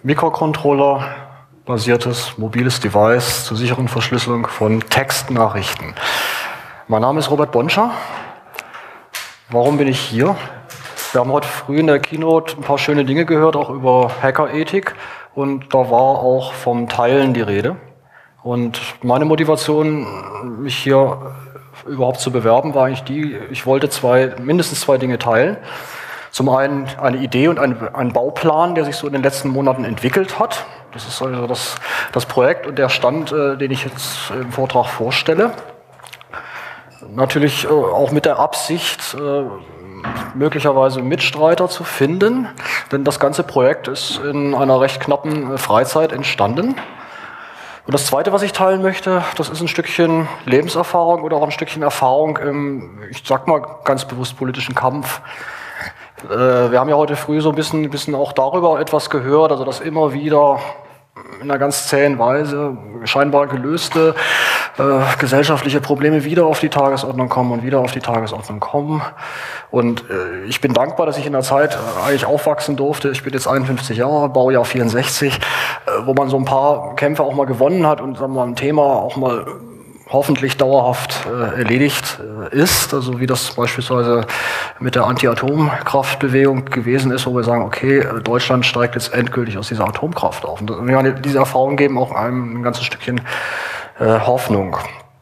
Mikrocontroller basiertes mobiles Device zur sicheren Verschlüsselung von Textnachrichten. Mein Name ist Robert Bonscher. Warum bin ich hier? Wir haben heute früh in der Keynote ein paar schöne Dinge gehört, auch über Hackerethik, und da war auch vom Teilen die Rede. Und meine Motivation, mich hier überhaupt zu bewerben, war eigentlich die, ich wollte mindestens zwei Dinge teilen. Zum einen eine Idee und ein Bauplan, der sich so in den letzten Monaten entwickelt hat. Das ist also das Projekt und der Stand, den ich jetzt im Vortrag vorstelle. Natürlich auch mit der Absicht, möglicherweise Mitstreiter zu finden, denn das ganze Projekt ist in einer recht knappen Freizeit entstanden. Und das Zweite, was ich teilen möchte, das ist ein Stückchen Lebenserfahrung oder auch ein Stückchen Erfahrung im, ich sag mal ganz bewusst, politischen Kampf. Wir haben ja heute früh so ein bisschen auch darüber etwas gehört, also dass immer wieder in einer ganz zähen Weise scheinbar gelöste gesellschaftliche Probleme wieder auf die Tagesordnung kommen und wieder auf die Tagesordnung kommen. Und ich bin dankbar, dass ich in der Zeit eigentlich aufwachsen durfte. Ich bin jetzt 51 Jahre, Baujahr 64, wo man so ein paar Kämpfe auch mal gewonnen hat und sagen wir mal, ein Thema auch mal hoffentlich dauerhaft erledigt ist, also wie das beispielsweise mit der Anti-Atomkraftbewegung gewesen ist, wo wir sagen, okay, Deutschland steigt jetzt endgültig aus dieser Atomkraft auf. Und diese Erfahrungen geben auch einem ein ganzes Stückchen Hoffnung.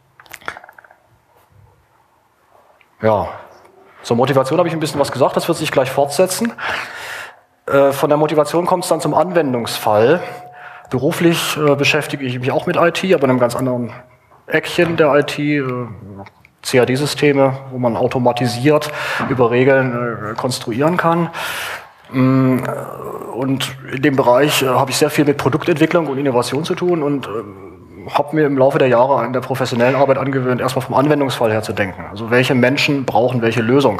Ja, zur Motivation habe ich ein bisschen was gesagt, das wird sich gleich fortsetzen. Von der Motivation kommt es dann zum Anwendungsfall. Beruflich beschäftige ich mich auch mit IT, aber in einem ganz anderen Eckchen der IT, CAD-Systeme, wo man automatisiert über Regeln konstruieren kann. Und in dem Bereich habe ich sehr viel mit Produktentwicklung und Innovation zu tun und habe mir im Laufe der Jahre in der professionellen Arbeit angewöhnt, erstmal vom Anwendungsfall her zu denken. Also welche Menschen brauchen welche Lösung?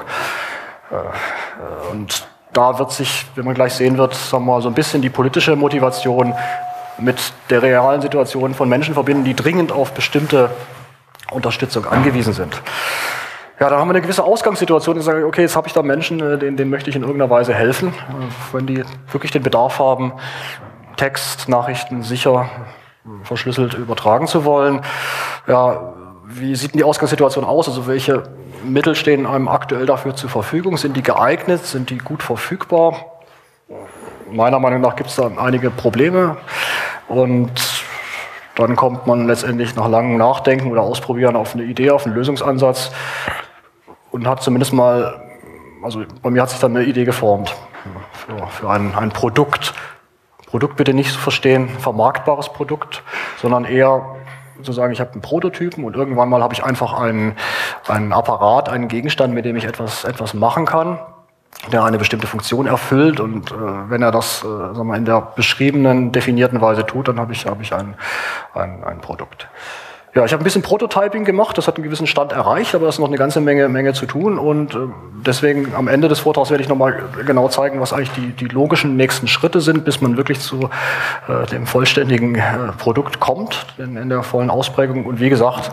Und da wird sich, wenn man gleich sehen wird, sagen wir mal, so ein bisschen die politische Motivation mit der realen Situation von Menschen verbinden, die dringend auf bestimmte Unterstützung angewiesen sind. Ja, da haben wir eine gewisse Ausgangssituation, und sagen, okay, jetzt habe ich da Menschen, denen möchte ich in irgendeiner Weise helfen, wenn die wirklich den Bedarf haben, Textnachrichten sicher verschlüsselt übertragen zu wollen. Ja, wie sieht denn die Ausgangssituation aus? Also welche Mittel stehen einem aktuell dafür zur Verfügung? Sind die geeignet? Sind die gut verfügbar? Meiner Meinung nach gibt es da einige Probleme und dann kommt man letztendlich nach langem Nachdenken oder Ausprobieren auf eine Idee, auf einen Lösungsansatz und hat zumindest mal, also bei mir hat sich dann eine Idee geformt für ein Produkt. Produkt bitte nicht zu verstehen, vermarktbares Produkt, sondern eher zu sagen, ich habe einen Prototypen und irgendwann mal habe ich einfach einen Apparat, einen Gegenstand, mit dem ich etwas machen kann, der eine bestimmte Funktion erfüllt und wenn er das sagen wir, in der beschriebenen, definierten Weise tut, dann habe ich ein Produkt. Ja, ich habe ein bisschen Prototyping gemacht, das hat einen gewissen Stand erreicht, aber es ist noch eine ganze Menge zu tun und deswegen am Ende des Vortrags werde ich nochmal genau zeigen, was eigentlich die logischen nächsten Schritte sind, bis man wirklich zu dem vollständigen Produkt kommt, in der vollen Ausprägung. Und wie gesagt,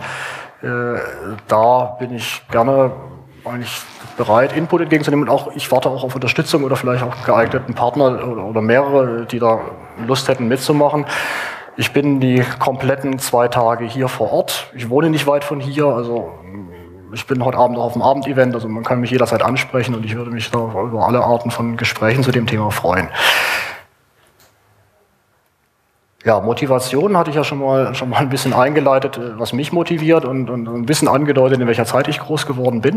da bin ich gerne eigentlich bereit, Input entgegenzunehmen und auch ich warte auch auf Unterstützung oder vielleicht auch einen geeigneten Partner oder mehrere, die da Lust hätten mitzumachen. Ich bin die kompletten 2 Tage hier vor Ort. Ich wohne nicht weit von hier, also ich bin heute Abend auch auf dem Abendevent, also man kann mich jederzeit ansprechen und ich würde mich da über alle Arten von Gesprächen zu dem Thema freuen. Ja, Motivation hatte ich ja schon mal ein bisschen eingeleitet, was mich motiviert und ein bisschen angedeutet, in welcher Zeit ich groß geworden bin.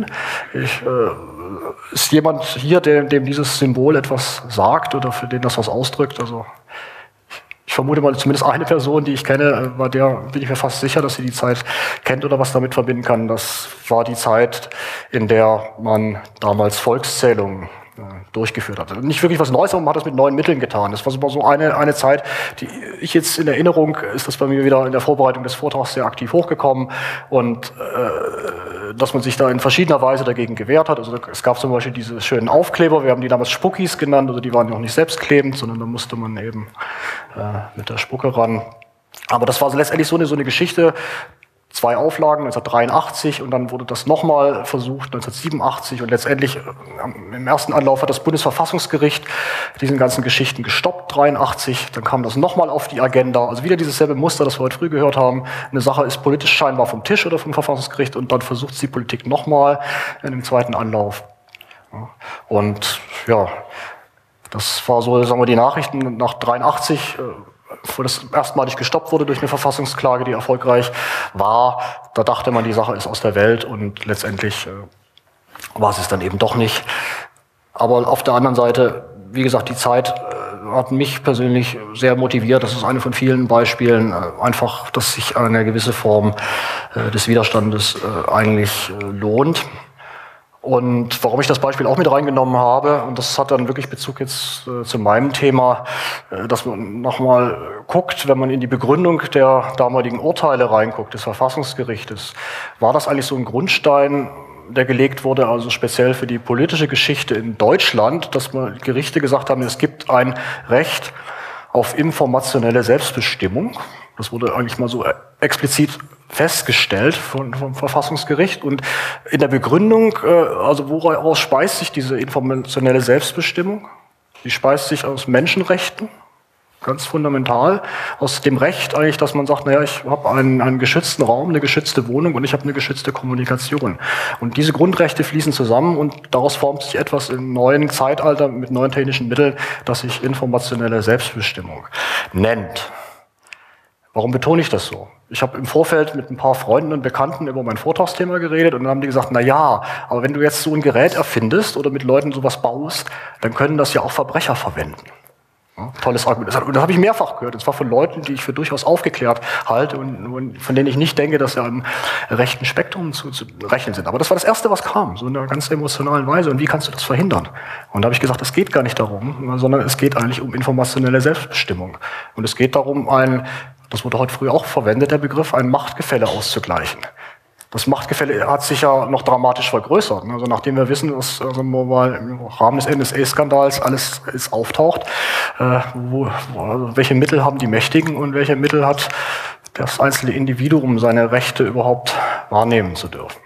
Ist jemand hier, dem dieses Symbol etwas sagt oder für den das was ausdrückt? Also ich vermute mal zumindest eine Person, die ich kenne, bei der bin ich mir fast sicher, dass sie die Zeit kennt oder was damit verbinden kann. Das war die Zeit, in der man damals Volkszählungen durchgeführt hat. Nicht wirklich was Neues, aber man hat das mit neuen Mitteln getan. Das war so eine Zeit, die ich jetzt in Erinnerung, ist das bei mir wieder in der Vorbereitung des Vortrags sehr aktiv hochgekommen und dass man sich da in verschiedener Weise dagegen gewehrt hat. Also es gab zum Beispiel diese schönen Aufkleber, wir haben die damals Spuckis genannt, also die waren noch nicht selbstklebend, sondern da musste man eben mit der Spucke ran. Aber das war letztendlich so eine Geschichte, 2 Auflagen, 1983, und dann wurde das nochmal versucht, 1987, und letztendlich im ersten Anlauf hat das Bundesverfassungsgericht diesen ganzen Geschichten gestoppt, 83, dann kam das nochmal auf die Agenda, also wieder dieses selbe Muster, das wir heute früh gehört haben, eine Sache ist politisch scheinbar vom Tisch oder vom Verfassungsgericht und dann versucht es die Politik nochmal in dem zweiten Anlauf. Und ja, das war so, sagen wir, die Nachrichten nach 83, wo das erstmalig gestoppt wurde durch eine Verfassungsklage, die erfolgreich war. Da dachte man, die Sache ist aus der Welt und letztendlich war es dann eben doch nicht. Aber auf der anderen Seite, wie gesagt, die Zeit hat mich persönlich sehr motiviert. Das ist eine von vielen Beispielen, einfach, dass sich eine gewisse Form des Widerstandes eigentlich lohnt. Und warum ich das Beispiel auch mit reingenommen habe, und das hat dann wirklich Bezug jetzt zu meinem Thema, dass man nochmal guckt, wenn man in die Begründung der damaligen Urteile reinguckt, des Verfassungsgerichtes, war das eigentlich so ein Grundstein, der gelegt wurde, also speziell für die politische Geschichte in Deutschland, dass man Gerichte gesagt haben, es gibt ein Recht auf informationelle Selbstbestimmung. Das wurde eigentlich mal so explizit festgestellt vom Verfassungsgericht. Und in der Begründung, also woraus speist sich diese informationelle Selbstbestimmung? Die speist sich aus Menschenrechten, ganz fundamental, aus dem Recht eigentlich, dass man sagt, naja, ich habe einen geschützten Raum, eine geschützte Wohnung und ich habe eine geschützte Kommunikation. Und diese Grundrechte fließen zusammen und daraus formt sich etwas im neuen Zeitalter mit neuen technischen Mitteln, das sich informationelle Selbstbestimmung nennt. Warum betone ich das so? Ich habe im Vorfeld mit ein paar Freunden und Bekannten über mein Vortragsthema geredet und dann haben die gesagt, na ja, aber wenn du jetzt so ein Gerät erfindest oder mit Leuten sowas baust, dann können das ja auch Verbrecher verwenden. Ja, tolles Argument. Und das habe ich mehrfach gehört, und zwar von Leuten, die ich für durchaus aufgeklärt halte und von denen ich nicht denke, dass sie am rechten Spektrum zu rechnen sind. Aber das war das Erste, was kam, so in einer ganz emotionalen Weise. Und wie kannst du das verhindern? Und da habe ich gesagt, es geht gar nicht darum, sondern es geht eigentlich um informationelle Selbstbestimmung. Und es geht darum, das wurde heute früh auch verwendet, der Begriff, ein Machtgefälle auszugleichen. Das Machtgefälle hat sich ja noch dramatisch vergrößert. Also nachdem wir wissen, dass mal im Rahmen des NSA-Skandals alles auftaucht, welche Mittel haben die Mächtigen und welche Mittel hat das einzelne Individuum, seine Rechte überhaupt wahrnehmen zu dürfen.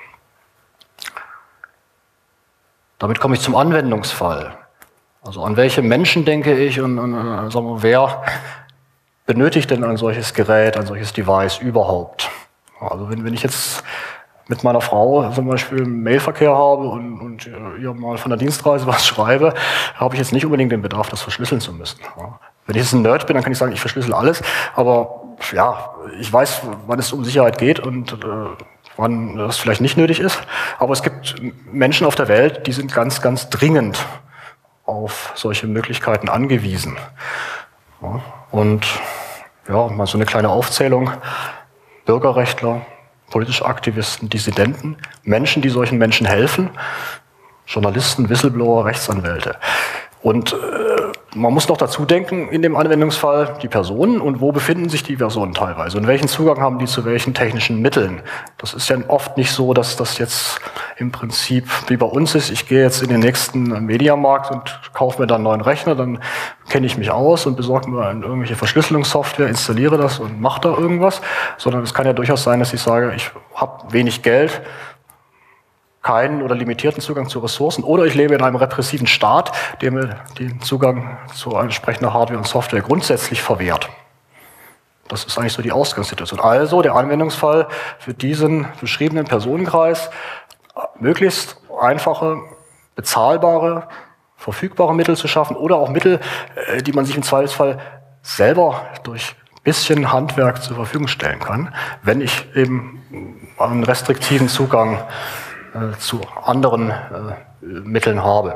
Damit komme ich zum Anwendungsfall. Also an welche Menschen denke ich und sagen wir, wer benötigt denn ein solches Gerät, ein solches Device überhaupt? Also wenn ich jetzt mit meiner Frau zum Beispiel einen Mailverkehr habe und ihr mal von der Dienstreise was schreibe, habe ich jetzt nicht unbedingt den Bedarf, das verschlüsseln zu müssen. Wenn ich jetzt ein Nerd bin, dann kann ich sagen, ich verschlüssel alles, aber ja, ich weiß, wann es um Sicherheit geht und wann das vielleicht nicht nötig ist. Aber es gibt Menschen auf der Welt, die sind ganz, ganz dringend auf solche Möglichkeiten angewiesen. Ja, und ja, mal so eine kleine Aufzählung. Bürgerrechtler, politische Aktivisten, Dissidenten, Menschen, die solchen Menschen helfen, Journalisten, Whistleblower, Rechtsanwälte. Und man muss noch dazu denken, in dem Anwendungsfall die Personen und wo befinden sich die Personen teilweise und welchen Zugang haben die zu welchen technischen Mitteln. Das ist ja oft nicht so, dass das jetzt im Prinzip wie bei uns ist, ich gehe jetzt in den nächsten Mediamarkt und kaufe mir dann einen neuen Rechner, dann kenne ich mich aus und besorge mir irgendwelche Verschlüsselungssoftware, installiere das und mache da irgendwas, sondern es kann ja durchaus sein, dass ich sage, ich habe wenig Geld, keinen oder limitierten Zugang zu Ressourcen oder ich lebe in einem repressiven Staat, der mir den Zugang zu entsprechender Hardware und Software grundsätzlich verwehrt. Das ist eigentlich so die Ausgangssituation. Also der Anwendungsfall für diesen beschriebenen Personenkreis, möglichst einfache, bezahlbare, verfügbare Mittel zu schaffen oder auch Mittel, die man sich im Zweifelsfall selber durch ein bisschen Handwerk zur Verfügung stellen kann, wenn ich eben einen restriktiven Zugang zu anderen Mitteln habe.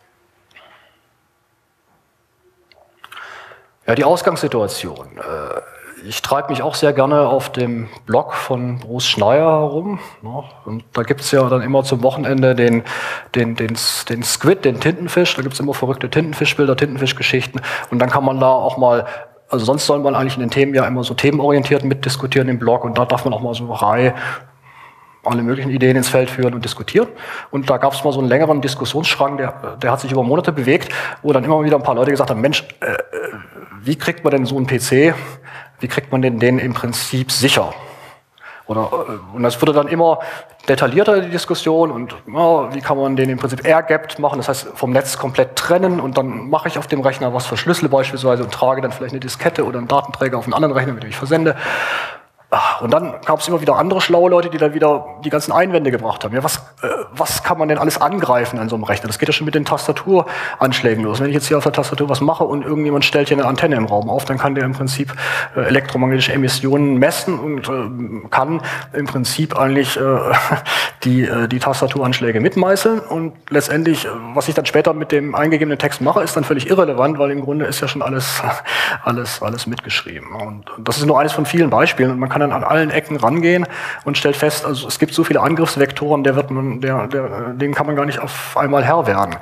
Ja, die Ausgangssituation. Ich treibe mich auch sehr gerne auf dem Blog von Bruce Schneier herum. Und da gibt es ja dann immer zum Wochenende den Squid, den Tintenfisch. Da gibt es immer verrückte Tintenfischbilder, Tintenfischgeschichten. Und dann kann man da auch mal, also sonst soll man eigentlich in den Themen ja immer so themenorientiert mitdiskutieren im Blog. Und da darf man auch mal so eine Reihe alle möglichen Ideen ins Feld führen und diskutieren. Und da gab es mal so einen längeren Diskussionsstrang, der hat sich über Monate bewegt, wo dann immer wieder ein paar Leute gesagt haben, Mensch, wie kriegt man denn so einen PC, wie kriegt man den im Prinzip sicher? Und das wurde dann immer detaillierter, die Diskussion, und ja, wie kann man den im Prinzip air-gapped machen, das heißt vom Netz komplett trennen, und dann mache ich auf dem Rechner was, verschlüssele beispielsweise und trage dann vielleicht eine Diskette oder einen Datenträger auf einen anderen Rechner, mit dem ich versende. Und dann gab es immer wieder andere schlaue Leute, die dann wieder die ganzen Einwände gebracht haben. Ja, was kann man denn alles angreifen an so einem Rechner? Das geht ja schon mit den Tastaturanschlägen los. Wenn ich jetzt hier auf der Tastatur was mache und irgendjemand stellt hier eine Antenne im Raum auf, dann kann der im Prinzip elektromagnetische Emissionen messen und kann im Prinzip eigentlich die Tastaturanschläge mitmeißeln. Und letztendlich, was ich dann später mit dem eingegebenen Text mache, ist dann völlig irrelevant, weil im Grunde ist ja schon alles mitgeschrieben. Und das ist nur eines von vielen Beispielen. Und man kann dann an allen Ecken rangehen und stellt fest, also es gibt so viele Angriffsvektoren, denen kann man gar nicht auf einmal Herr werden.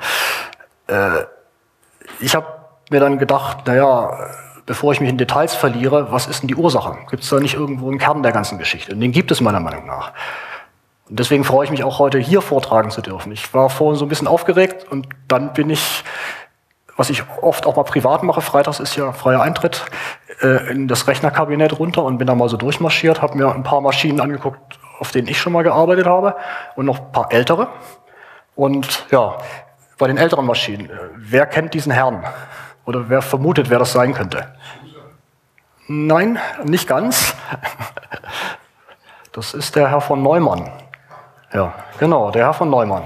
Ich habe mir dann gedacht, naja, bevor ich mich in Details verliere, was ist denn die Ursache? Gibt es da nicht irgendwo einen Kern der ganzen Geschichte? Und den gibt es meiner Meinung nach. Und deswegen freue ich mich auch heute hier vortragen zu dürfen. Ich war vorhin so ein bisschen aufgeregt und dann bin ich, was ich oft auch mal privat mache, freitags ist ja freier Eintritt, in das Rechnerkabinett runter und bin da mal so durchmarschiert, habe mir ein paar Maschinen angeguckt, auf denen ich schon mal gearbeitet habe und noch ein paar ältere. Und ja, bei den älteren Maschinen, wer kennt diesen Herrn? Oder wer vermutet, wer das sein könnte? Nein, nicht ganz. Das ist der Herr von Neumann. Ja, genau, der Herr von Neumann.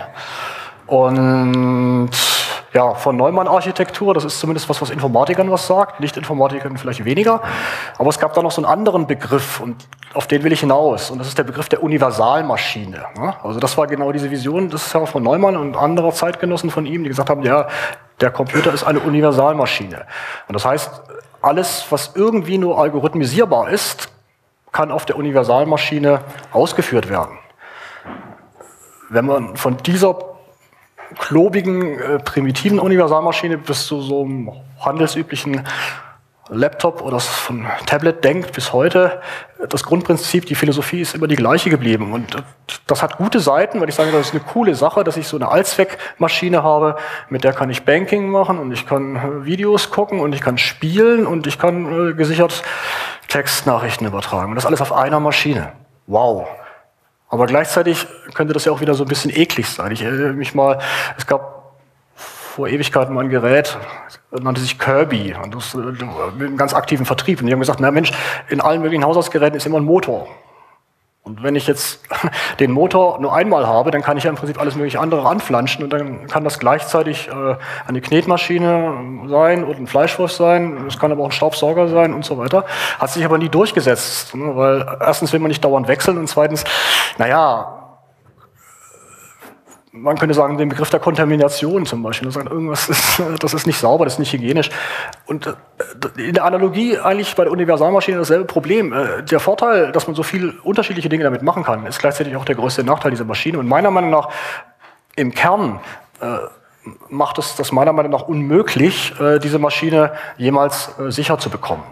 Und ja, von Neumann-Architektur, das ist zumindest was Informatikern was sagt, Nicht-Informatikern vielleicht weniger. Aber es gab da noch so einen anderen Begriff, und auf den will ich hinaus. Und das ist der Begriff der Universalmaschine. Also das war genau diese Vision des Herrn von Neumann und anderer Zeitgenossen von ihm, die gesagt haben, ja, der Computer ist eine Universalmaschine. Und das heißt, alles, was irgendwie nur algorithmisierbar ist, kann auf der Universalmaschine ausgeführt werden. Wenn man von dieser klobigen, primitiven Universalmaschine bis zu so einem handelsüblichen Laptop oder von Tablet denkt bis heute, das Grundprinzip, die Philosophie ist immer die gleiche geblieben. Und das hat gute Seiten, weil ich sage, das ist eine coole Sache, dass ich so eine Allzweckmaschine habe, mit der kann ich Banking machen und ich kann Videos gucken und ich kann spielen und ich kann gesichert Textnachrichten übertragen. Und das alles auf einer Maschine. Wow. Aber gleichzeitig könnte das ja auch wieder so ein bisschen eklig sein. Ich erinnere mich mal, es gab vor Ewigkeiten mal ein Gerät, das nannte sich Kirby, und das mit einem ganz aktiven Vertrieb. Und die haben gesagt, na Mensch, in allen möglichen Haushaltsgeräten ist immer ein Motor. Und wenn ich jetzt den Motor nur einmal habe, dann kann ich ja im Prinzip alles mögliche andere anflanschen und dann kann das gleichzeitig eine Knetmaschine sein oder ein Fleischwurf sein, es kann aber auch ein Staubsauger sein und so weiter. Hat sich aber nie durchgesetzt, ne? Weil erstens will man nicht dauernd wechseln und zweitens, naja, man könnte sagen, den Begriff der Kontamination zum Beispiel. Das ist nicht sauber, das ist nicht hygienisch. Und in der Analogie eigentlich bei der Universalmaschine dasselbe Problem. Der Vorteil, dass man so viele unterschiedliche Dinge damit machen kann, ist gleichzeitig auch der größte Nachteil dieser Maschine. Und meiner Meinung nach, im Kern macht es das meiner Meinung nach unmöglich, diese Maschine jemals sicher zu bekommen.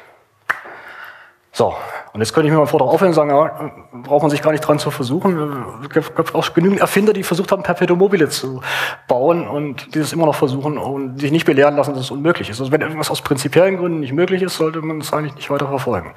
So, und jetzt könnte ich mir mal Vortrag aufhören und sagen, ja, braucht man sich gar nicht dran zu versuchen. Es gibt auch genügend Erfinder, die versucht haben, Perpetuum mobile zu bauen und die das immer noch versuchen und sich nicht belehren lassen, dass es unmöglich ist. Also wenn irgendwas aus prinzipiellen Gründen nicht möglich ist, sollte man es eigentlich nicht weiter verfolgen.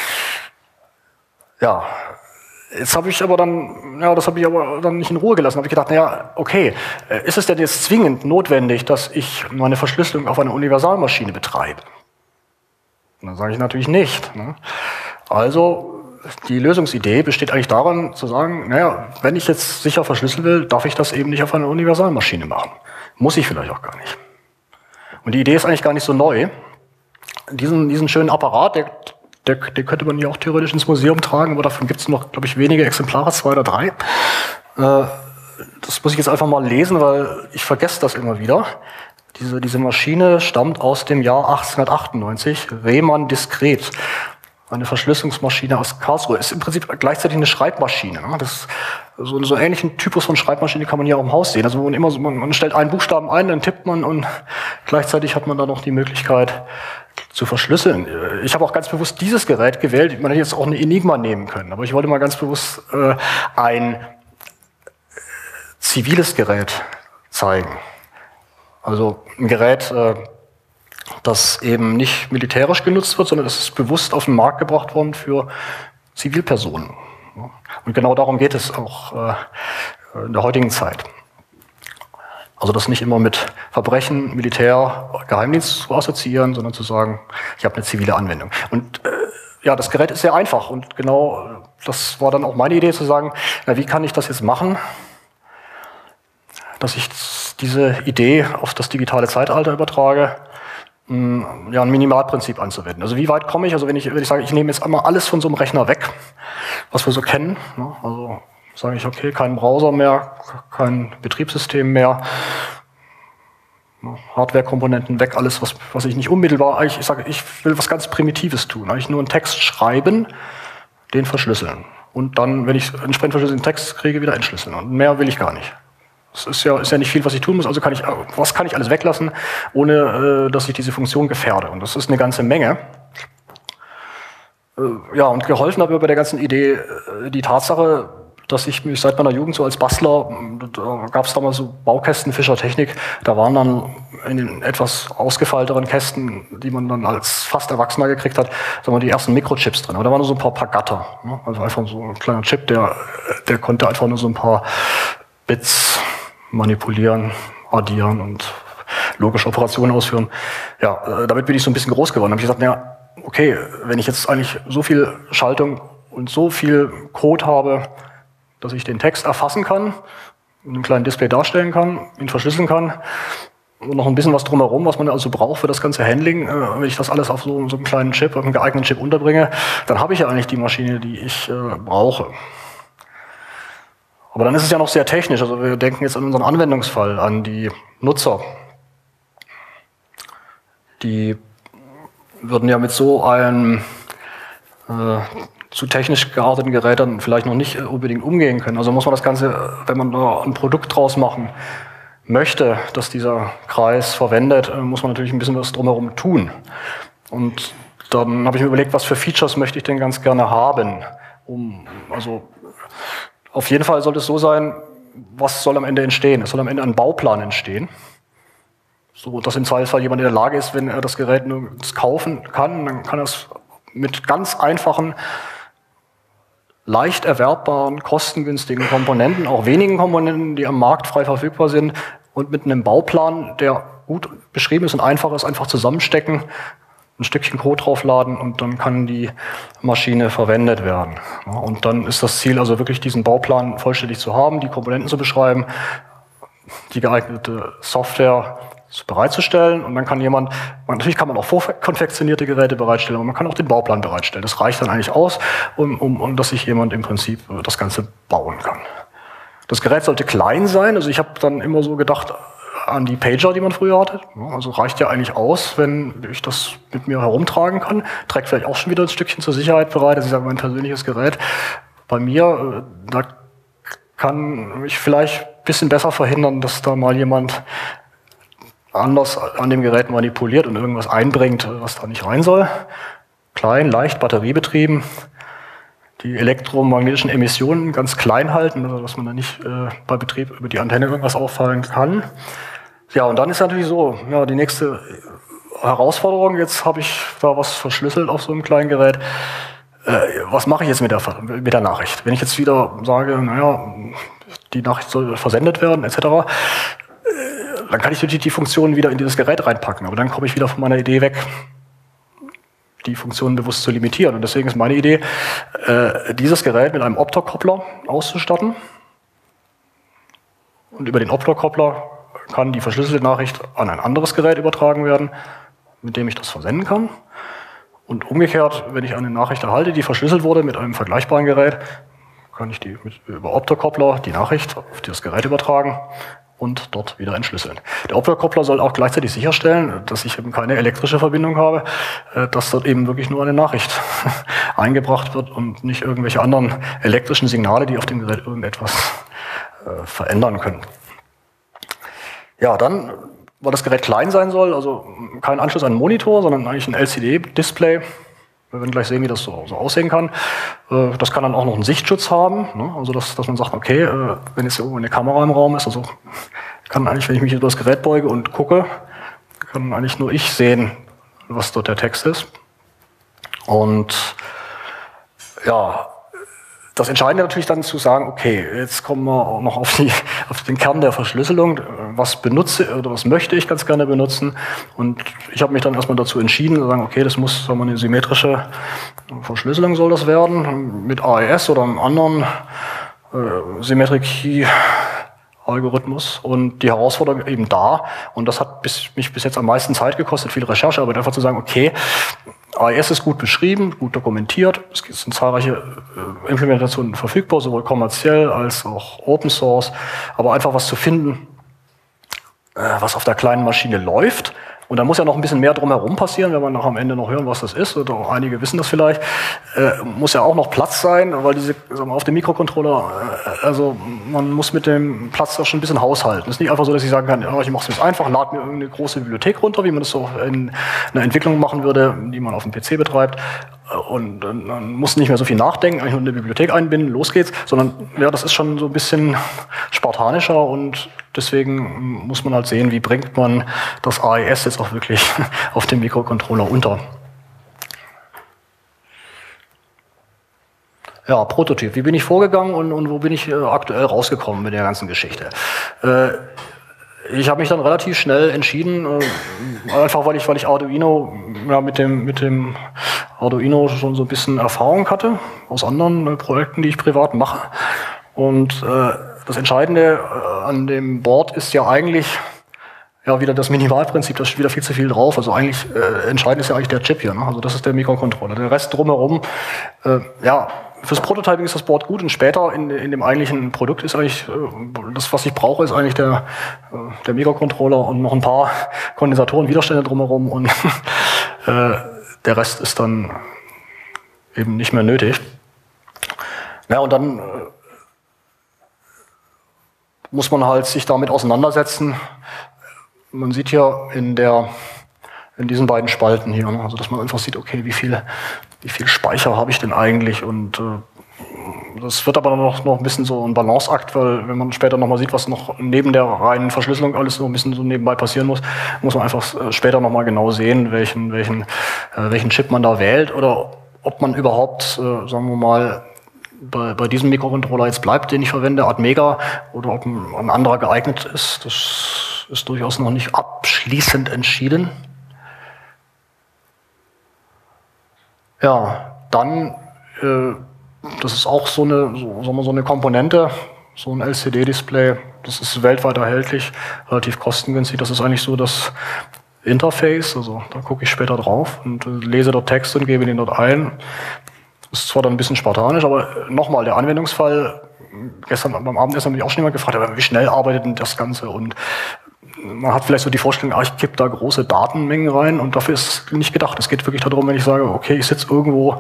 Ja, jetzt habe ich aber dann, ja, das habe ich aber dann nicht in Ruhe gelassen. Habe ich gedacht, naja, okay, ist es denn jetzt zwingend notwendig, dass ich meine Verschlüsselung auf einer Universalmaschine betreibe? Und dann sage ich natürlich nicht. Ne? Also die Lösungsidee besteht eigentlich darin, zu sagen, naja, wenn ich jetzt sicher verschlüsseln will, darf ich das eben nicht auf einer Universalmaschine machen. Muss ich vielleicht auch gar nicht. Und die Idee ist eigentlich gar nicht so neu. Diesen schönen Apparat, den könnte man ja auch theoretisch ins Museum tragen, aber davon gibt es noch, glaube ich, wenige Exemplare, 2 oder 3. Das muss ich jetzt einfach mal lesen, weil ich vergesse das immer wieder. Diese Maschine stammt aus dem Jahr 1898, Rehmann Diskret. Eine Verschlüsselungsmaschine aus Karlsruhe. Ist im Prinzip gleichzeitig eine Schreibmaschine. So einen ähnlichen Typus von Schreibmaschine kann man hier auch im Haus sehen. Also man stellt einen Buchstaben ein, dann tippt man und gleichzeitig hat man dann noch die Möglichkeit zu verschlüsseln. Ich habe auch ganz bewusst dieses Gerät gewählt. Man hätte jetzt auch eine Enigma nehmen können, aber ich wollte mal ganz bewusst ein ziviles Gerät zeigen. Also ein Gerät, das eben nicht militärisch genutzt wird, sondern das ist bewusst auf den Markt gebracht worden für Zivilpersonen. Und genau darum geht es auch in der heutigen Zeit. Also das nicht immer mit Verbrechen, Militär, Geheimdienst zu assoziieren, sondern zu sagen, ich habe eine zivile Anwendung. Und ja, das Gerät ist sehr einfach und genau das war dann auch meine Idee zu sagen, na, wie kann ich das jetzt machen, dass ich diese Idee auf das digitale Zeitalter übertrage, ja, ein Minimalprinzip anzuwenden. Also wie weit komme ich? Also wenn ich sage, ich nehme jetzt einmal alles von so einem Rechner weg, was wir so kennen, ne? Also sage ich, okay, kein Browser mehr, kein Betriebssystem mehr, Hardware-Komponenten weg, alles, was ich nicht unmittelbar, ich sage, ich will was ganz Primitives tun, eigentlich nur einen Text schreiben, den verschlüsseln und dann, wenn ich entsprechend verschlüsselten Text kriege, wieder entschlüsseln und mehr will ich gar nicht. Es ist ja nicht viel, was ich tun muss, also was kann ich alles weglassen, ohne dass ich diese Funktion gefährde. Und das ist eine ganze Menge. Ja, und geholfen hat mir bei der ganzen Idee die Tatsache, dass ich mich seit meiner Jugend so als Bastler, da gab es damals so Baukästen Fischer Technik, da waren dann in den etwas ausgefeilteren Kästen, die man dann als fast Erwachsener gekriegt hat, sagen wir, die ersten Mikrochips drin. Aber da waren nur so ein paar Gatter. Ne? Also einfach so ein kleiner Chip, der konnte einfach nur so ein paar Bits manipulieren, addieren und logische Operationen ausführen. Ja, damit bin ich so ein bisschen groß geworden. Da habe ich gesagt, naja, okay, wenn ich jetzt eigentlich so viel Schaltung und so viel Code habe, dass ich den Text erfassen kann, in einem kleinen Display darstellen kann, ihn verschlüsseln kann und noch ein bisschen was drumherum, was man also braucht für das ganze Handling, wenn ich das alles auf so einem kleinen Chip, auf einem geeigneten Chip unterbringe, dann habe ich ja eigentlich die Maschine, die ich brauche. Aber dann ist es ja noch sehr technisch. Also wir denken jetzt an unseren Anwendungsfall, an die Nutzer. Die würden ja mit so einem zu technisch gearteten Gerät dann vielleicht noch nicht unbedingt umgehen können. Also muss man das Ganze, wenn man da ein Produkt draus machen möchte, das dieser Kreis verwendet, muss man natürlich ein bisschen was drumherum tun. Und dann habe ich mir überlegt, was für Features möchte ich denn ganz gerne haben. Also auf jeden Fall sollte es so sein, was soll am Ende entstehen? Es soll am Ende ein Bauplan entstehen, so dass im Zweifelsfall jemand in der Lage ist, wenn er das Gerät nur kaufen kann, dann kann er es mit ganz einfachen, leicht erwerbbaren, kostengünstigen Komponenten, auch wenigen Komponenten, die am Markt frei verfügbar sind, und mit einem Bauplan, der gut beschrieben ist und einfach ist, einfach zusammenstecken, ein Stückchen Code draufladen und dann kann die Maschine verwendet werden. Ja, und dann ist das Ziel also wirklich, diesen Bauplan vollständig zu haben, die Komponenten zu beschreiben, die geeignete Software bereitzustellen und dann kann natürlich kann man auch vorkonfektionierte Geräte bereitstellen, aber man kann auch den Bauplan bereitstellen. Das reicht dann eigentlich aus, dass sich jemand im Prinzip das Ganze bauen kann. Das Gerät sollte klein sein, also ich habe dann immer so gedacht, an die Pager, die man früher hatte. Also reicht ja eigentlich aus, wenn ich das mit mir herumtragen kann. Trägt vielleicht auch schon wieder ein Stückchen zur Sicherheit bereit. Das ist ja mein persönliches Gerät. Bei mir, da kann ich vielleicht ein bisschen besser verhindern, dass da mal jemand anders an dem Gerät manipuliert und irgendwas einbringt, was da nicht rein soll. Klein, leicht, batteriebetrieben. Die elektromagnetischen Emissionen ganz klein halten, also dass man da nicht bei Betrieb über die Antenne irgendwas auffallen kann. Ja, und dann ist natürlich so, ja, die nächste Herausforderung, jetzt habe ich da was verschlüsselt auf so einem kleinen Gerät. Was mache ich jetzt mit der Nachricht? Wenn ich jetzt wieder sage, naja, die Nachricht soll versendet werden, etc., dann kann ich natürlich die Funktionen wieder in dieses Gerät reinpacken, aber dann komme ich wieder von meiner Idee weg, die Funktionen bewusst zu limitieren. Und deswegen ist meine Idee, dieses Gerät mit einem Optokoppler auszustatten. Und über den Optokoppler kann die verschlüsselte Nachricht an ein anderes Gerät übertragen werden, mit dem ich das versenden kann. Und umgekehrt, wenn ich eine Nachricht erhalte, die verschlüsselt wurde mit einem vergleichbaren Gerät, kann ich über Optokoppler die Nachricht auf das Gerät übertragen und dort wieder entschlüsseln. Der Optokoppler soll auch gleichzeitig sicherstellen, dass ich eben keine elektrische Verbindung habe, dass dort eben wirklich nur eine Nachricht eingebracht wird und nicht irgendwelche anderen elektrischen Signale, die auf dem Gerät irgendetwas verändern können. Ja, dann, weil das Gerät klein sein soll, also kein Anschluss an einen Monitor, sondern eigentlich ein LCD-Display. Wir werden gleich sehen, wie das so aussehen kann. Das kann dann auch noch einen Sichtschutz haben, ne? Also dass man sagt, okay, wenn jetzt irgendwo eine Kamera im Raum ist, also kann eigentlich, wenn ich mich über das Gerät beuge und gucke, kann eigentlich nur ich sehen, was dort der Text ist. Und ja, Das Entscheidende natürlich dann zu sagen, okay, jetzt kommen wir auch noch auf den Kern der Verschlüsselung. Was benutze oder was möchte ich ganz gerne benutzen? Und ich habe mich dann erstmal dazu entschieden, zu sagen, okay, das muss, sagen wir, eine symmetrische Verschlüsselung soll das werden, mit AES oder einem anderen Symmetric Key Algorithmus. Und die Herausforderung eben da, und das hat mich bis jetzt am meisten Zeit gekostet, viel Recherche, aber einfach zu sagen, okay, AES ist gut beschrieben, gut dokumentiert, es sind zahlreiche Implementationen verfügbar, sowohl kommerziell als auch Open Source, aber einfach was zu finden, was auf der kleinen Maschine läuft. Und da muss ja noch ein bisschen mehr drumherum passieren, wenn wir noch am Ende noch hören, was das ist, oder einige wissen das vielleicht, muss ja auch noch Platz sein, weil diese, sagen wir, auf dem Mikrocontroller, also man muss mit dem Platz auch schon ein bisschen haushalten. Es ist nicht einfach so, dass ich sagen kann, ja, ich mache es jetzt einfach, lade mir irgendeine große Bibliothek runter, wie man das so in einer Entwicklung machen würde, die man auf dem PC betreibt. Und man muss nicht mehr so viel nachdenken, eigentlich nur eine Bibliothek einbinden, los geht's, sondern ja, das ist schon so ein bisschen spartanischer und deswegen muss man halt sehen, wie bringt man das AES jetzt auch wirklich auf dem Mikrocontroller unter. Ja, Prototyp. Wie bin ich vorgegangen und wo bin ich aktuell rausgekommen mit der ganzen Geschichte? Ich habe mich dann relativ schnell entschieden, einfach weil ich Arduino, ja, mit dem Arduino schon so ein bisschen Erfahrung hatte, aus anderen Projekten, die ich privat mache. Und das Entscheidende an dem Board ist ja eigentlich ja wieder das Minimalprinzip, da ist wieder viel zu viel drauf. Also eigentlich entscheidend ist ja eigentlich der Chip hier, ne? Also das ist der Mikrocontroller. Der Rest drumherum, ja, fürs Prototyping ist das Board gut und später in dem eigentlichen Produkt ist eigentlich das, was ich brauche, ist eigentlich der Mikrocontroller und noch ein paar Kondensatoren, Widerstände drumherum und der Rest ist dann eben nicht mehr nötig. Ja, und dann muss man halt sich damit auseinandersetzen. Man sieht hier in diesen beiden Spalten hier, ne? Also dass man einfach sieht, okay, wie viel Speicher habe ich denn eigentlich? Und das wird aber noch ein bisschen so ein Balanceakt, weil wenn man später nochmal sieht, was noch neben der reinen Verschlüsselung alles so ein bisschen so nebenbei passieren muss man einfach später nochmal genau sehen, welchen Chip man da wählt oder ob man überhaupt, sagen wir mal, bei diesem Mikrocontroller jetzt bleibt, den ich verwende, Atmega, oder ob ein anderer geeignet ist. Das ist durchaus noch nicht abschließend entschieden. Ja, dann, das ist auch so eine Komponente, so ein LCD-Display, das ist weltweit erhältlich, relativ kostengünstig. Das ist eigentlich so das Interface, also da gucke ich später drauf und lese dort Text und gebe den dort ein. Ist zwar dann ein bisschen spartanisch, aber nochmal, der Anwendungsfall, gestern beim Abendessen habe ich auch schon jemand gefragt, aber wie schnell arbeitet denn das Ganze? Und man hat vielleicht so die Vorstellung, ich kippe da große Datenmengen rein und dafür ist es nicht gedacht. Es geht wirklich darum, wenn ich sage, okay, ich sitze irgendwo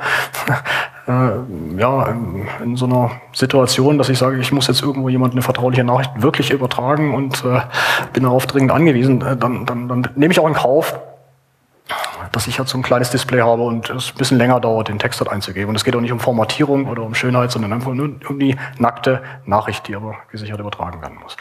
ja, in so einer Situation, dass ich sage, ich muss jetzt irgendwo jemandem eine vertrauliche Nachricht wirklich übertragen und bin darauf dringend angewiesen, dann nehme ich auch in Kauf, dass ich halt so ein kleines Display habe und es ein bisschen länger dauert, den Text dort einzugeben. Und es geht auch nicht um Formatierung oder um Schönheit, sondern einfach nur um die nackte Nachricht, die aber gesichert übertragen werden muss.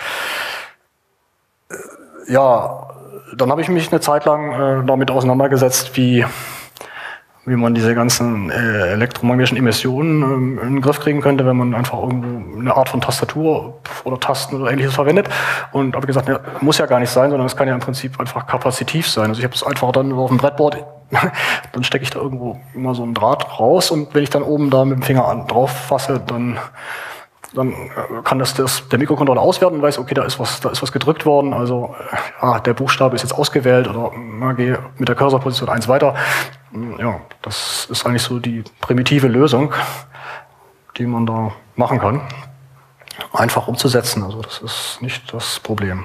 Ja, dann habe ich mich eine Zeit lang damit auseinandergesetzt, wie man diese ganzen elektromagnetischen Emissionen in den Griff kriegen könnte, wenn man einfach irgendwo eine Art von Tastatur oder Tasten oder Ähnliches verwendet. Und habe gesagt, ja, muss ja gar nicht sein, sondern es kann ja im Prinzip einfach kapazitiv sein. Also ich habe das einfach dann auf dem Brettboard, dann stecke ich da irgendwo immer so einen Draht raus und wenn ich dann oben da mit dem Finger drauf fasse, dann kann der Mikrocontroller auswerten und weiß, okay, da ist was gedrückt worden, also der Buchstabe ist jetzt ausgewählt oder gehe mit der Cursorposition 1 weiter. Ja, das ist eigentlich so die primitive Lösung, die man da machen kann. Einfach umzusetzen, also das ist nicht das Problem.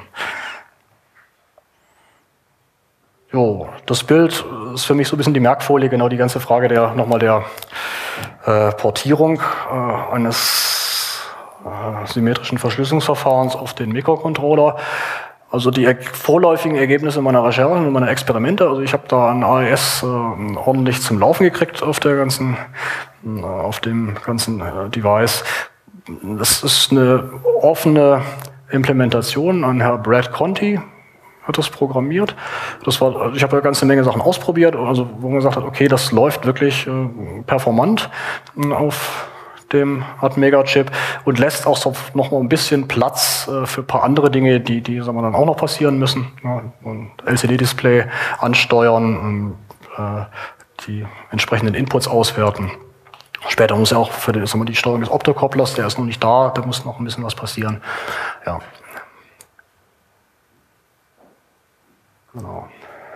Jo, das Bild ist für mich so ein bisschen die Merkfolie, genau die ganze Frage der Portierung eines symmetrischen Verschlüsselungsverfahrens auf den Mikrocontroller. Also die vorläufigen Ergebnisse meiner Recherchen und meiner Experimente, also ich habe da ein AES ordentlich zum Laufen gekriegt auf dem ganzen Device. Das ist eine offene Implementation an Herr Brad Conti, hat das programmiert. Ich habe eine ganze Menge Sachen ausprobiert, also wo man gesagt hat, okay, das läuft wirklich performant auf dem Atmega-Chip, und lässt auch so noch mal ein bisschen Platz für ein paar andere Dinge, die sagen wir, dann auch noch passieren müssen. Ja, und LCD-Display ansteuern, die entsprechenden Inputs auswerten. Später muss ja auch für die, sagen wir, die Steuerung des Optokopplers, der ist noch nicht da, da muss noch ein bisschen was passieren. Ja. Genau.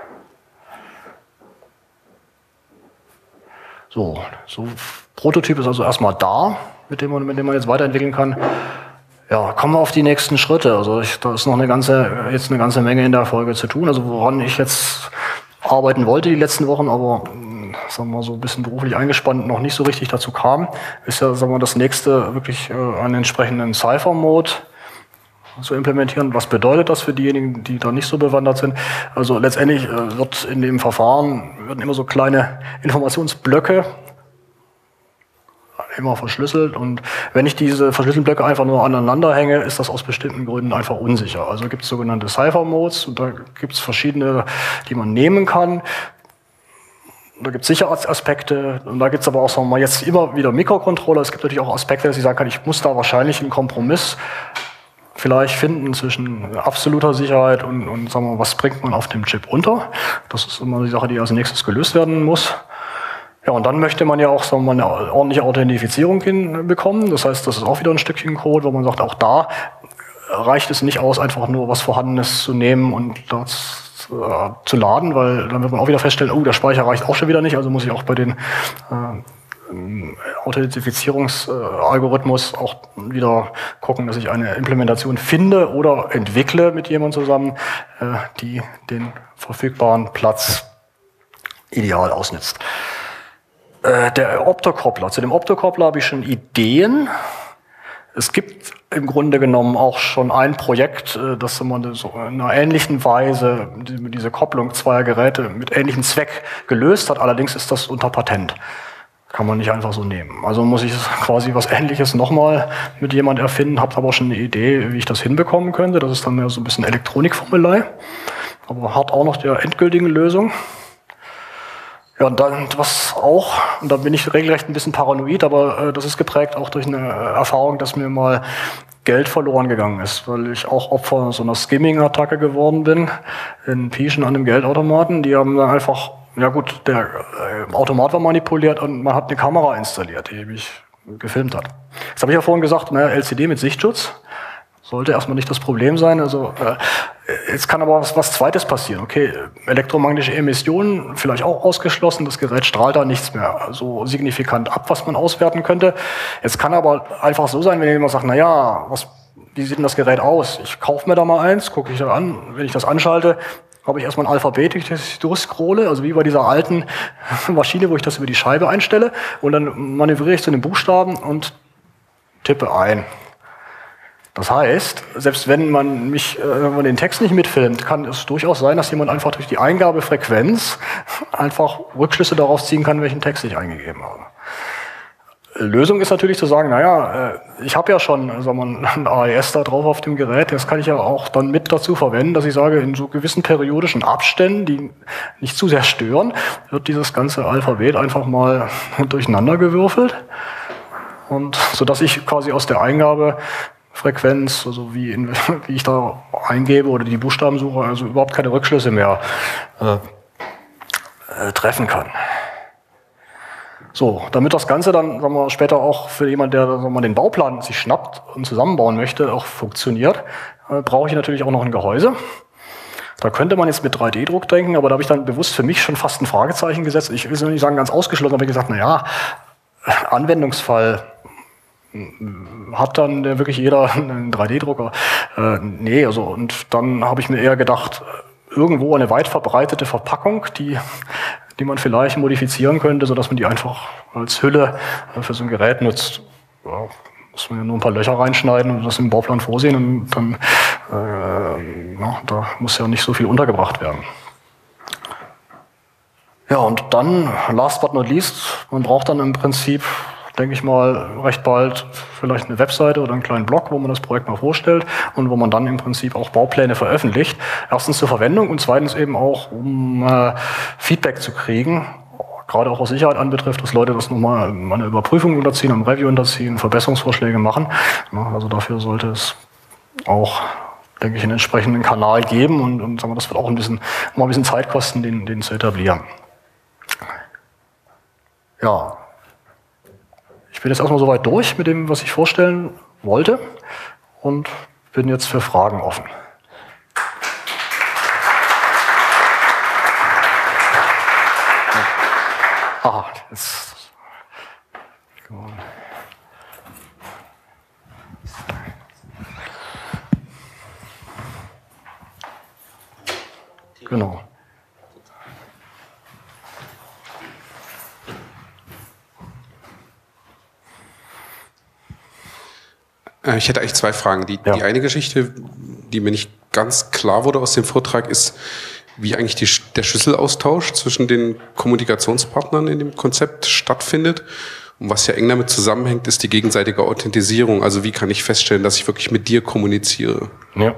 So Prototyp ist also erstmal da, mit dem man jetzt weiterentwickeln kann. Ja, kommen wir auf die nächsten Schritte. Also da ist noch eine ganze Menge in der Folge zu tun. Also woran ich jetzt arbeiten wollte die letzten Wochen, aber sagen wir mal so ein bisschen beruflich eingespannt, noch nicht so richtig dazu kam, ist ja, sagen wir, das nächste wirklich einen entsprechenden Cypher-Mode zu implementieren. Was bedeutet das für diejenigen, die da nicht so bewandert sind? Also letztendlich wird in dem Verfahren immer so kleine Informationsblöcke immer verschlüsselt, und wenn ich diese verschlüsselten Blöcke einfach nur aneinander hänge, ist das aus bestimmten Gründen einfach unsicher. Also gibt es sogenannte Cypher-Modes, und da gibt es verschiedene, die man nehmen kann. Da gibt es Sicherheitsaspekte, und da gibt es aber auch, sagen wir mal, jetzt immer wieder Mikrocontroller. Es gibt natürlich auch Aspekte, dass ich sagen kann, ich muss da wahrscheinlich einen Kompromiss vielleicht finden zwischen absoluter Sicherheit und sagen wir mal, was bringt man auf dem Chip unter. Das ist immer die Sache, die als nächstes gelöst werden muss. Ja, und dann möchte man ja auch, sagen wir mal, eine ordentliche Authentifizierung hinbekommen. Das heißt, das ist auch wieder ein Stückchen Code, wo man sagt, auch da reicht es nicht aus, einfach nur was Vorhandenes zu nehmen und das zu laden, weil dann wird man auch wieder feststellen, oh, der Speicher reicht auch schon wieder nicht, also muss ich auch bei den Authentifizierungsalgorithmus auch wieder gucken, dass ich eine Implementation finde oder entwickle mit jemandem zusammen, die den verfügbaren Platz ideal ausnutzt. Der Optokoppler. Zu dem Optokoppler habe ich schon Ideen. Es gibt im Grunde genommen auch schon ein Projekt, das man so in einer ähnlichen Weise diese Kopplung zweier Geräte mit ähnlichem Zweck gelöst hat. Allerdings ist das unter Patent. Kann man nicht einfach so nehmen. Also muss ich quasi was Ähnliches nochmal mit jemand erfinden, habe aber schon eine Idee, wie ich das hinbekommen könnte. Das ist dann mehr so ein bisschen Elektronikformelei, aber hat auch noch der endgültigen Lösung. Ja, und dann was auch, und da bin ich regelrecht ein bisschen paranoid, aber das ist geprägt auch durch eine Erfahrung, dass mir mal Geld verloren gegangen ist, weil ich auch Opfer so einer Skimming-Attacke geworden bin, in Pieschen an einem Geldautomaten. Die haben dann einfach, ja gut, der Automat war manipuliert und man hat eine Kamera installiert, die mich gefilmt hat. Jetzt habe ich ja vorhin gesagt, naja, LCD mit Sichtschutz sollte erstmal nicht das Problem sein. Also jetzt kann aber was Zweites passieren. Okay, elektromagnetische Emissionen vielleicht auch ausgeschlossen. Das Gerät strahlt da nichts mehr so signifikant ab, was man auswerten könnte. Es kann aber einfach so sein, wenn jemand sagt, na ja, wie sieht denn das Gerät aus? Ich kaufe mir da mal eins, gucke ich da an. Wenn ich das anschalte, habe ich erstmal ein Alphabet, das ich durchscrolle, also wie bei dieser alten Maschine, wo ich das über die Scheibe einstelle. Und dann manövriere ich zu den Buchstaben und tippe ein. Das heißt, selbst wenn man den Text nicht mitfilmt, kann es durchaus sein, dass jemand einfach durch die Eingabefrequenz einfach Rückschlüsse darauf ziehen kann, welchen Text ich eingegeben habe. Lösung ist natürlich zu sagen, naja, ich habe ja schon ein AES da drauf auf dem Gerät, das kann ich ja auch dann mit dazu verwenden, dass ich sage, in so gewissen periodischen Abständen, die nicht zu sehr stören, wird dieses ganze Alphabet einfach mal durcheinander gewürfelt, und sodass ich quasi aus der Eingabefrequenz, also wie ich da eingebe oder die Buchstaben suche, also überhaupt keine Rückschlüsse mehr treffen kann. So, damit das Ganze dann, sagen wir, später auch für jemanden, der, sagen wir, den Bauplan sich schnappt und zusammenbauen möchte, auch funktioniert, brauche ich natürlich auch noch ein Gehäuse. Da könnte man jetzt mit 3D-Druck denken, aber da habe ich dann bewusst für mich schon fast ein Fragezeichen gesetzt. Ich will nicht sagen ganz ausgeschlossen, aber ich gesagt, naja, Anwendungsfall hat dann wirklich jeder einen 3D-Drucker? Nee, also, und dann habe ich mir eher gedacht, irgendwo eine weit verbreitete Verpackung, die man vielleicht modifizieren könnte, sodass man die einfach als Hülle für so ein Gerät nutzt. Ja, muss man ja nur ein paar Löcher reinschneiden und das im Bauplan vorsehen, und dann da muss ja nicht so viel untergebracht werden. Ja, und dann, last but not least, man braucht dann im Prinzip, denke ich mal, recht bald vielleicht eine Webseite oder einen kleinen Blog, wo man das Projekt mal vorstellt und wo man dann im Prinzip auch Baupläne veröffentlicht. Erstens zur Verwendung und zweitens eben auch, um Feedback zu kriegen. gerade auch was Sicherheit anbetrifft, dass Leute das nochmal eine Überprüfung unterziehen, ein Review unterziehen, Verbesserungsvorschläge machen. Also dafür sollte es auch, denke ich, einen entsprechenden Kanal geben und sagen wir, das wird auch mal ein bisschen Zeit kosten, den zu etablieren. Ja, ich bin jetzt erstmal soweit durch mit dem, was ich vorstellen wollte und bin jetzt für Fragen offen. Aha, jetzt. Genau. Ich hätte eigentlich zwei Fragen. Die eine Geschichte, die mir nicht ganz klar wurde aus dem Vortrag, ist, wie eigentlich der Schlüsselaustausch zwischen den Kommunikationspartnern in dem Konzept stattfindet. Und was ja eng damit zusammenhängt, ist die gegenseitige Authentisierung. Also wie kann ich feststellen, dass ich wirklich mit dir kommuniziere? Ja.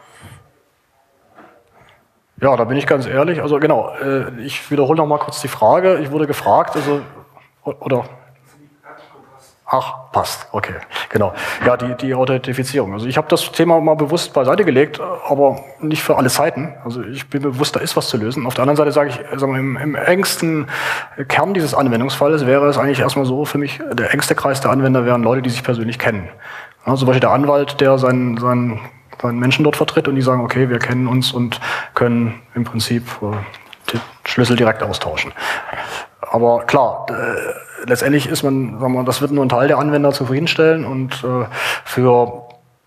Ja, da bin ich ganz ehrlich. Also genau, ich wiederhole noch mal kurz die Frage. Ich wurde gefragt, oder... Ach, passt, okay, genau. Ja, die Authentifizierung. Also ich habe das Thema mal bewusst beiseite gelegt, aber nicht für alle Zeiten. Also ich bin mir bewusst, da ist was zu lösen. Auf der anderen Seite sage ich, im engsten Kern dieses Anwendungsfalles wäre es eigentlich erstmal so, für mich der engste Kreis der Anwender wären Leute, die sich persönlich kennen. Ja, zum Beispiel der Anwalt, der seinen Menschen dort vertritt und die sagen, okay, wir kennen uns und können im Prinzip den Schlüssel direkt austauschen. Aber klar, letztendlich ist das wird nur ein Teil der Anwender zufriedenstellen und für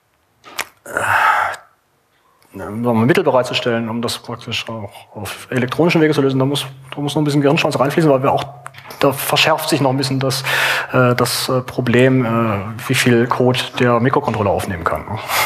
Mittel bereitzustellen, um das praktisch auch auf elektronischen Wege zu lösen, da muss noch ein bisschen Gehirnschmalz reinfließen, weil da verschärft sich noch ein bisschen das Problem, wie viel Code der Mikrocontroller aufnehmen kann.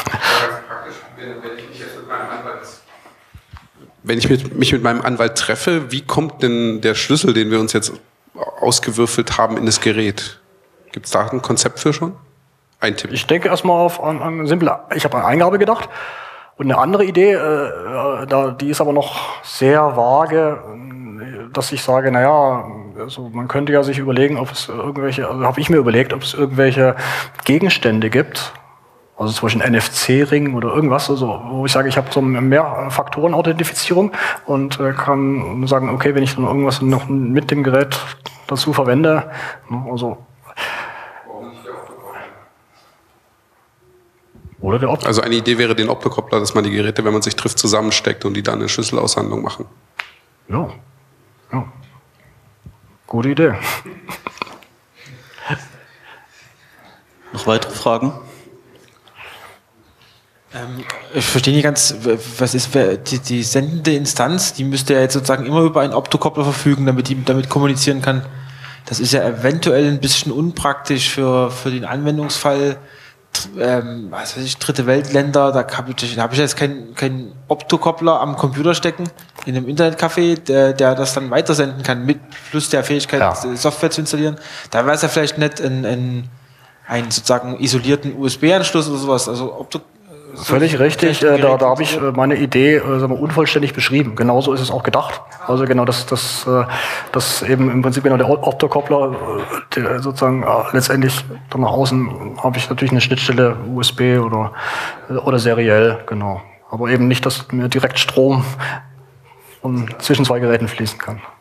Wenn ich mich mit meinem Anwalt treffe, wie kommt denn der Schlüssel, den wir uns jetzt ausgewürfelt haben, in das Gerät? Gibt es da ein Konzept für schon? Ein Tipp. Ich denke erstmal an simple, ich habe an Eingabe gedacht. Und eine andere Idee, die ist aber noch sehr vage, dass ich sage, naja, also man könnte ja sich überlegen, ob es habe ich mir überlegt, ob es irgendwelche Gegenstände gibt, also zum Beispiel ein NFC-Ring oder irgendwas, also, wo ich sage, ich habe so eine Mehrfaktoren-Authentifizierung und kann sagen, okay, wenn ich dann irgendwas noch mit dem Gerät dazu verwende, also oder der Optokoppler. Also eine Idee wäre den Optokoppler, dass man die Geräte, wenn man sich trifft, zusammensteckt und die dann eine Schlüsselaushandlung machen. Ja. Gute Idee. Noch weitere Fragen? Ich verstehe nicht ganz, was ist die sendende Instanz, die müsste ja jetzt sozusagen immer über einen Optokoppler verfügen, damit die damit kommunizieren kann. Das ist ja eventuell ein bisschen unpraktisch für den Anwendungsfall, was weiß ich, dritte Weltländer, da habe ich jetzt keinen Optokoppler am Computer stecken, in einem Internetcafé, der das dann weitersenden kann, mit plus der Fähigkeit, Software zu installieren. Da wäre es ja vielleicht nicht einen sozusagen isolierten USB-Anschluss oder sowas, also Völlig richtig, da habe ich meine Idee unvollständig beschrieben. Genauso ist es auch gedacht. Also genau, dass eben im Prinzip genau der Optokoppler, der sozusagen letztendlich dann nach außen habe ich natürlich eine Schnittstelle USB oder seriell, genau. Aber eben nicht, dass mir direkt Strom zwischen zwei Geräten fließen kann.